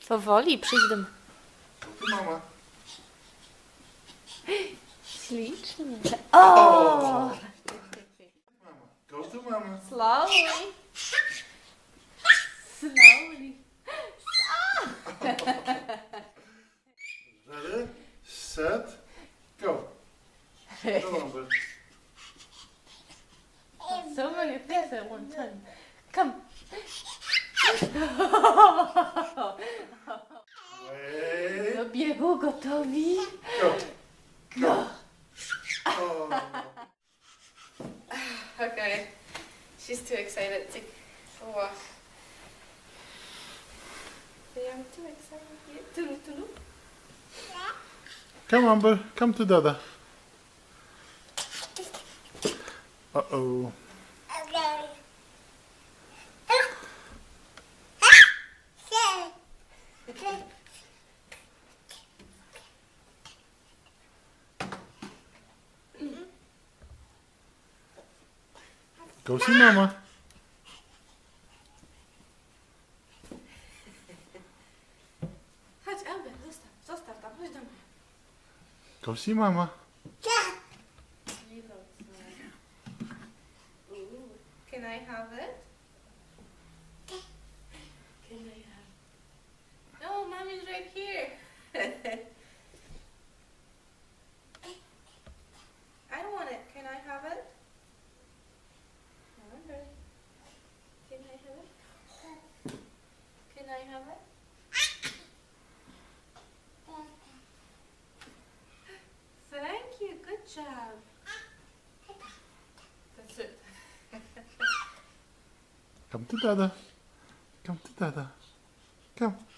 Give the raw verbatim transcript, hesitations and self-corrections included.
Powoli, przyjdź do mnie. Tu mama. Ślicznie. O! Mama. Go to mama. Slowly. Slowly. Ready, set, go. Go Amber. So many things at one time. Come. Wait. Do biegu gotowi? Go. Go. Oh. Okay. She's too excited to walk. I'm too excited. Tulu, tulu. Come Amber, come to Dada. Uh-oh. Go see mama. Chodź, Amber, zostaw, zostaw tam, chodź do mnie. Go see mama. Ooh, can I have it? Can I have it? No, mommy's right here. I don't want it. Can I have it? Amber, can I have it? Can I have it? Thank you. Good job. That's it. Come to Dada. Come to Dada. Come.